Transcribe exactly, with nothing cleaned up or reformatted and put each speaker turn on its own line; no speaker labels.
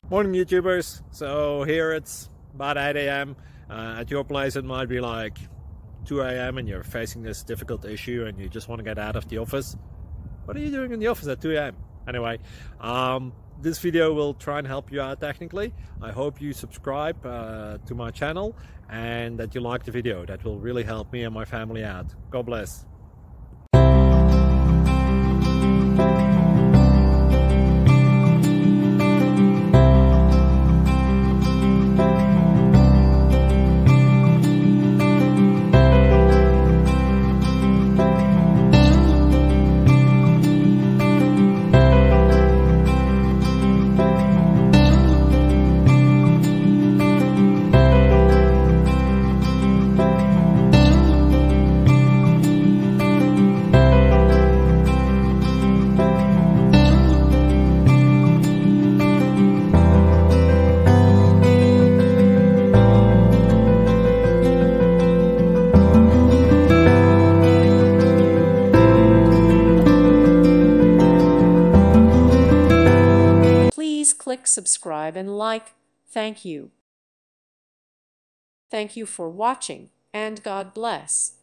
Morning YouTubers. So here it's about eight A M Uh, at your place it might be like two A M and you're facing this difficult issue and you just want to get out of the office. What are you doing in the office at two A M? Anyway, um, this video will try and help you out technically. I hope you subscribe uh, to my channel and that you like the video. That will really help me and my family out. God bless.
Please click subscribe and like. Thank you. Thank you for watching, and God bless.